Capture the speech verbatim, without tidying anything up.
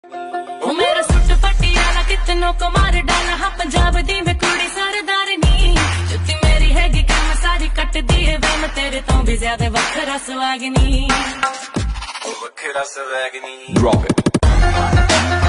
ओ मेरा सुट पटियाला कितनों को मार डाला हाँ पंजाब दी मैं कुड़ी सरदार नी जुत्ती मेरी हैगी कि मैं सारी कट दी है वे मैं तेरे तो भी ज्यादा वखरा स्वैगनी वखरा स्वैगनी Drop it